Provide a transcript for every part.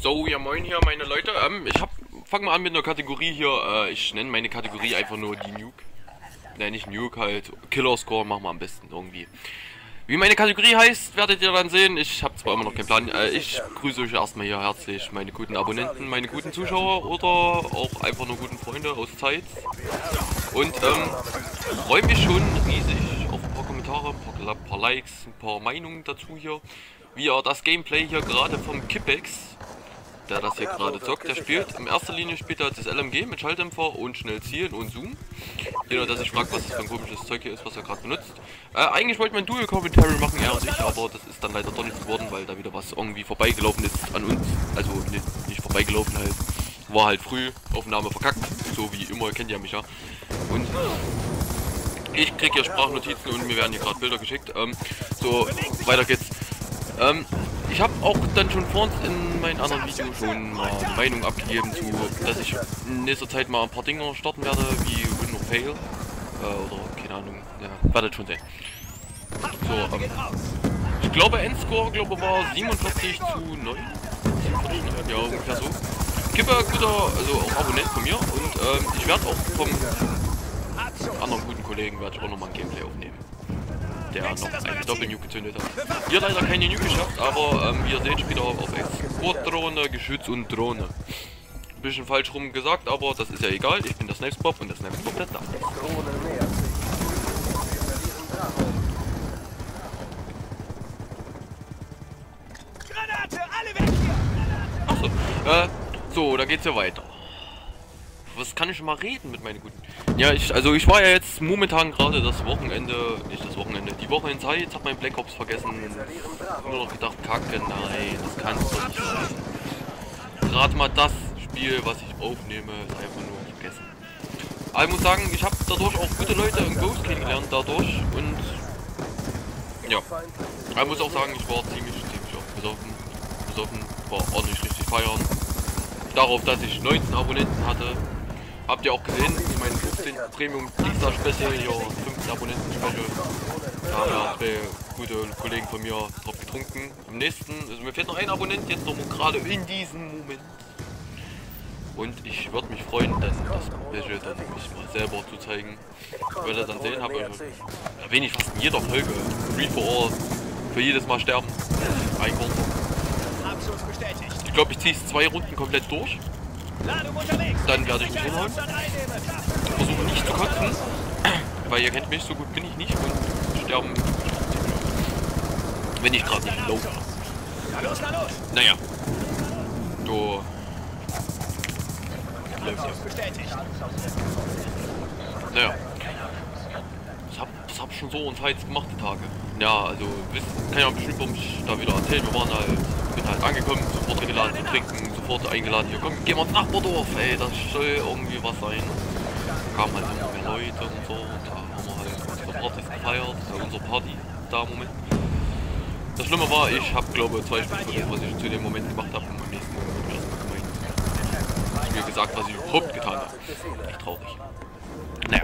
So, ja moin hier meine Leute, fangen wir an mit einer Kategorie hier, ich nenne meine Kategorie einfach nur die Nuke. Ne, nicht Nuke, halt Killer Score machen wir am besten irgendwie. Wie meine Kategorie heißt, werdet ihr dann sehen. Ich habe zwar immer noch keinen Plan. Ich grüße euch erstmal hier herzlich, meine guten Abonnenten, meine guten Zuschauer oder auch einfach nur guten Freunde aus Zeit. Und freue mich schon riesig auf ein paar Kommentare, ein paar Likes, ein paar Meinungen dazu hier. Wie ihr das Gameplay hier gerade vom Kipex, der das hier gerade zockt, der spielt. In erster Linie spielt er das LMG mit Schalldämpfer und schnell zielen und Zoom. Jeder, der sich fragt, was das für ein komisches Zeug hier ist, was er gerade benutzt. Eigentlich wollte man Dual Commentary machen, er und ich, aber das ist dann leider doch nicht geworden, weil da wieder was irgendwie vorbeigelaufen ist an uns. Also nicht vorbeigelaufen halt. War halt früh, Aufnahme verkackt, so wie immer, kennt ihr mich ja. Und ich krieg hier Sprachnotizen und mir werden hier gerade Bilder geschickt. So, weiter geht's. Ich habe auch dann schon vorhin in meinen anderen Videos schon mal eine Meinung abgegeben zu, dass ich in nächster Zeit mal ein paar Dinger starten werde, wie Win or Fail. Oder keine Ahnung, ja, werdet schon sehen. So, ich glaube Endscore war 47 zu 9. 47, ja, ungefähr so. Kipper, guter, also auch Abonnent von mir und ich werde auch vom anderen guten Kollegen werde ich auch nochmal ein Gameplay aufnehmen, der noch eine Doppel-Nuke gezündet hat. Hier leider keine Nuke geschafft, aber wie ihr seht, spielt er auf Export-Drohne, Geschütz und Drohne. Ein bisschen falsch rum gesagt, aber das ist ja egal. Ich bin der Snipespop und der Snipespop der da. Achso, so, da geht's ja weiter. Was kann ich schon mal reden mit meinen guten? Ja, ich war ja jetzt momentan gerade das Wochenende, nicht das Wochenende, die Woche in Zeit, hab mein Black Ops vergessen. Nur noch gedacht, kacke, nein, das kann's doch nicht sein. Gerade mal das Spiel, was ich aufnehme, ist einfach nur vergessen. Aber ich muss sagen, ich habe dadurch auch gute Leute im Ghost kennengelernt dadurch und ja. Aber ich muss auch sagen, ich war ziemlich besoffen, war ordentlich richtig feiern. Darauf, dass ich 19 Abonnenten hatte. Habt ihr auch gesehen, in meinem 15 Premium Pizza Special hier 15 Abonnenten Special. Da haben ja zwei gute Kollegen von mir drauf getrunken. Im nächsten, also mir fehlt noch ein Abonnent, jetzt noch gerade in diesem Moment. Und ich würde mich freuen, dann das Special dann mich mal selber zu zeigen. Werdet ihr dann sehen, habe ich erwähne ich fast in jeder Folge. Free for all. Für jedes Mal sterben. Ein Grund. Ich glaube, ich ziehe es 2 Runden komplett durch. Dann werde ich mich hinhauen. Versuche nicht zu kotzen. Weil ihr kennt mich, so gut bin ich nicht. Und sterben. Wenn ich gerade nicht laufe. Naja. Du. Naja. Das hab schon so und Heiz gemacht die Tage. Ja, also kann ja bestimmt warum ich da wieder erzählen. Wir waren halt, bin halt angekommen, sofort eingeladen zu trinken, sofort eingeladen, hier komm, gehen wir ins Nachbardorf, ey, das soll irgendwie was sein. Da kamen halt immer mehr Leute und so, und da haben wir halt unsere Partys gefeiert, unsere Party da im Moment. Das Schlimme war, ich habe glaube 2 Stunden von dem, was ich zu dem Moment gemacht habe, und am nächsten Moment habe ich erstmal gemeint. Ich mir gesagt, was ich überhaupt getan habe. Echt traurig. Naja.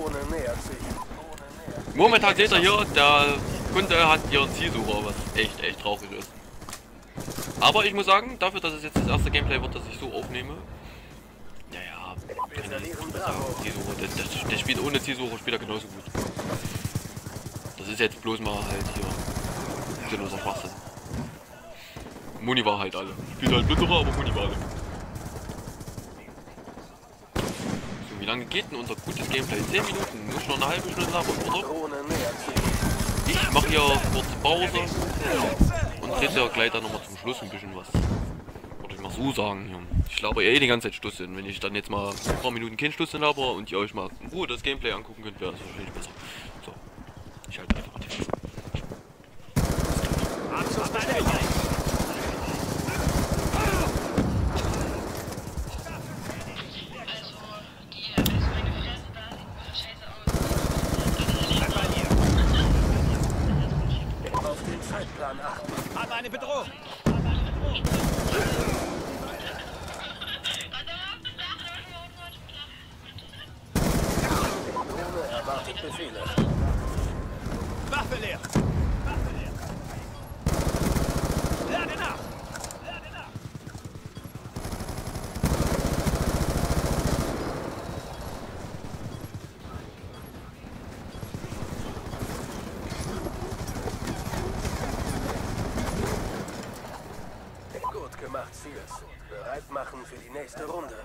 Momentan seht ihr hier, der Kunde hat hier einen Zielsucher, was echt traurig ist. Aber ich muss sagen, dafür, dass es jetzt das erste Gameplay wird, das ich so aufnehme, naja, kann ich nicht sagen, Zielsucher, der spielt ohne Zielsucher, spielt er genauso gut. Das ist jetzt bloß mal halt hier sinnloser Schwachsinn. Muni war halt alle. Spielt halt bitterer, aber Muni war alle. Wie lange geht denn unser gutes Gameplay? 10 Minuten, muss noch eine halbe Stunde labern, oder? Ich mache hier kurz Pause und rede ja gleich dann nochmal zum Schluss ein bisschen was. Würde ich mal so sagen hier. Ich laber eh die ganze Zeit Schlusssinn. Wenn ich dann jetzt mal ein paar Minuten kein Schlusssinn laber und ihr euch mal in Ruhe das Gameplay angucken könnt, wäre das wahrscheinlich besser. So, ich halte einfach die Fresse. Hab eine Bedrohung! Erwartet Befehle. Waffe leer! Lade nach! Kills. Bereit machen für die nächste Runde.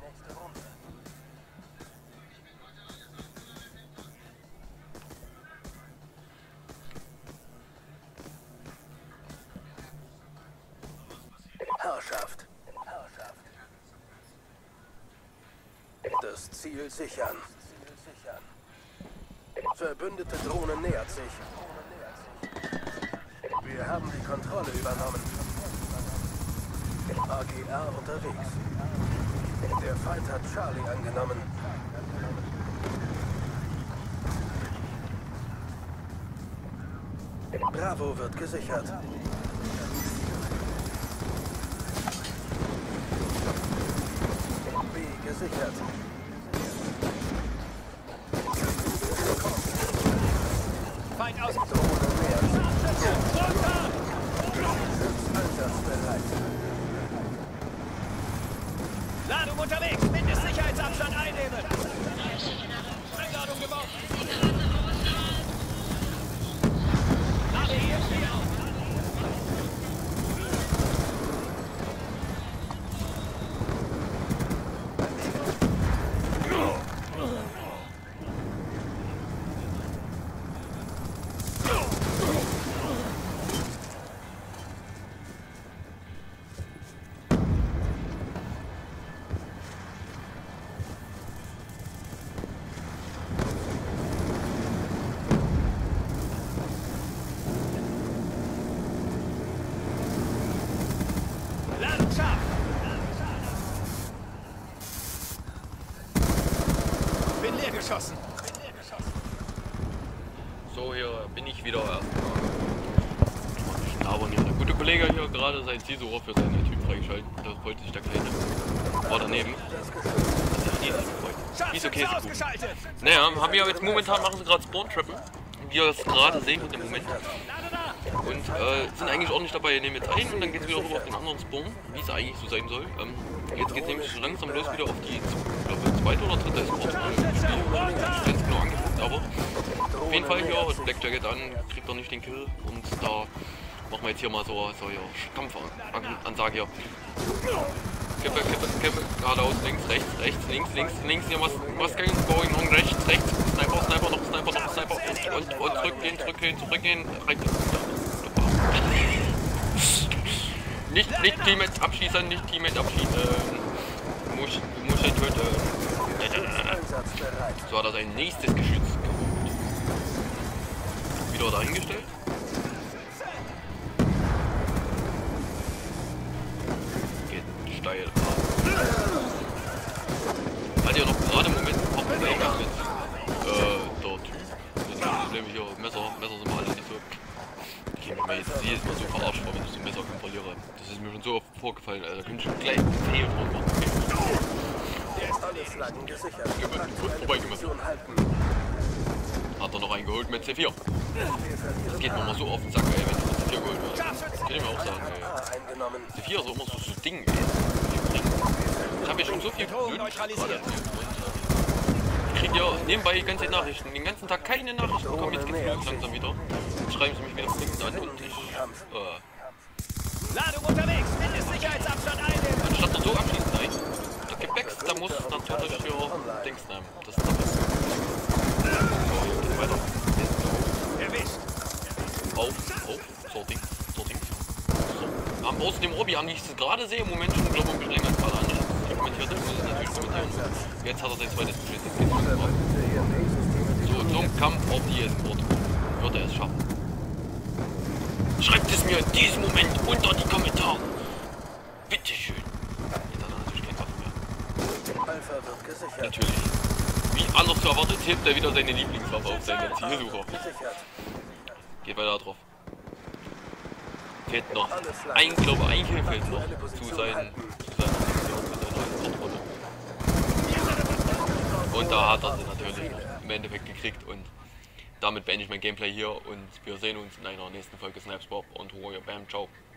Herrschaft. Das Ziel sichern. Verbündete Drohne nähert sich. Wir haben die Kontrolle übernommen. AGR unterwegs. Der Feind hat Charlie angenommen. Bravo wird gesichert. B gesichert. Feind aus. Drohne nähert sich. Runter! Einsatzbereit. Ladung unterwegs. Mindestsicherheitsabstand einnehmen. Einladung gebaut. Lade EMP auf. Ladung scharf. Bin leer geschossen. So, hier bin ich wieder erstmal. Aber der gute Kollege hier gerade sein Zielsucher für seine Typ freigeschaltet. Da wollte sich der Kleine. War daneben. Das ist ja riesig gefreut. Wieso Scharfschütze Käsekuchen? ausgeschaltet. Naja, haben wir jetzt momentan, machen sie gerade Spawn-Trappen. Wie ihr es gerade sehen könnt im Moment. Lade da. Und sind eigentlich ordentlich dabei, nehmen jetzt ein und dann geht es wieder rüber auf den anderen Spawn, wie es eigentlich so sein soll. Jetzt geht es nämlich so langsam los wieder auf die, ich glaube, zweite oder dritte Spawn. Ganz genau angeguckt, aber auf jeden Fall hier und Black Jacket an, kriegt er nicht den Kill und da machen wir jetzt hier mal so hier Kampfansage hier. Kippe, Kippe, Kippe, geradeaus, links, rechts, links, hier was going on, rechts, Sniper, noch Sniper und zurückgehen, rechts. Nicht Teammates abschießen, muss er töten. So hat er sein nächstes Geschütz geholt. Wieder dahingestellt. Geht steil. Hat ja noch gerade im Moment ein paar Probleme mit der Typ. Das Problem hier, Messer sind mal alle nicht so. Ich habe mir jetzt jedes Mal so verarscht, wenn ich so ein Messer verliere. Das ist mir schon so oft vorgefallen, also da könnte ich gleich Fehl drauf machen. Alle Flaggen gesichert. Vorbeigemessen. Hat er noch einen geholt mit C4. Das geht mir immer so auf den Sack, ey, wenn du mit C4 geholt wirst. Kann ich mir auch sagen, ey. C4 ist immer so Ding, ey. Ich habe ja schon so viel Blut gerade erzählt. Ich kriege ja nebenbei die ganzen Nachrichten. Den ganzen Tag keine Nachrichten bekommen, jetzt geht's los langsam wieder. Jetzt schreiben sie mich wieder Dings an und ich, Ladung unterwegs. Mindestsicherheitsabstand einnehmen. anstatt er so abschließt, nein. Der Gepäcks, da muss natürlich für Dings nehmen. Das ist der Beste. So, hier geht's weiter. Erwischt. Auf, Sorting. So. Am aus dem Obi an, wie ich es gerade sehe, im Moment schon, glaube ich, ein bisschen länger als alle anderen. Ich kommentiert, das muss ich natürlich kommentieren. Jetzt hat er sein zweites Beschiss, jetzt geht's los. So, zum Kampf auf die Escort. Wird er es schaffen? Schreibt es mir in diesem Moment unter die Kommentare. Bitteschön. Jetzt hat er natürlich keine Waffe mehr. Alpha wird gesichert. Natürlich. Wie anders zu erwartet, hebt er wieder seine Lieblingswaffe auf seine Zielsucher. Gesichert. Geht weiter drauf. Fehlt noch ein Kill fehlt noch zu seiner Escortrolle. Und da hat er sie natürlich im Endeffekt gekriegt und damit beende ich mein Gameplay hier und wir sehen uns in einer nächsten Folge Snipes Bob und Warrior Bam. Ciao.